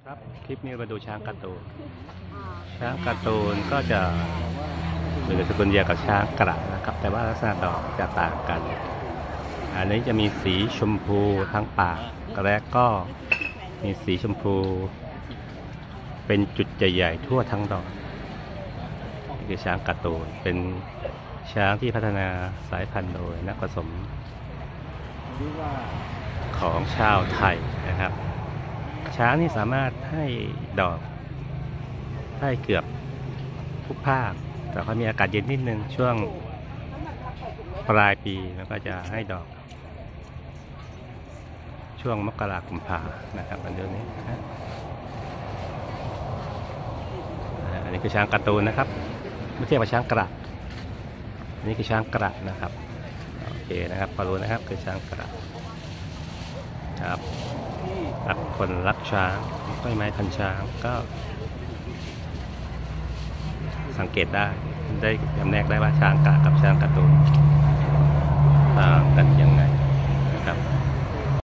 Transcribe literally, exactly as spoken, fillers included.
ครับคลิปนี้มาดูช้างการ์ตูนช้างการ์ตูนก็จะเป็นสกุลเดียวกับช้างกระนะครับแต่ว่าลักษณะดอกจะต่างกันอันนี้จะมีสีชมพูทั้งปากและก็มีสีชมพูเป็นจุดใหญ่ๆทั่วทั้งดอกนี่คือช้างการ์ตูนเป็นช้างที่พัฒนาสายพันธุ์โดยนักผสมของชาวไทยนะครับช้างนี่สามารถให้ดอกได้เกือบทุกภาคแต่เขามีอากาศเย็นนิดนึงช่วงปลายปีแล้วก็จะให้ดอกช่วงมกราคมกุมภานะครับอันเดือนนี้นะอันนี้คือช้างการ์ตูนนะครับไม่เทียบกับช้างกระอันนี้คือช้างกระนะครับโอเคนะครับพอรู้นะครับคือช้างกระครับรักคนรักช้างต้นไม้พันช้างก็สังเกตได้ได้จำแนกได้ว่าช้างกระกับช้างการ์ตูน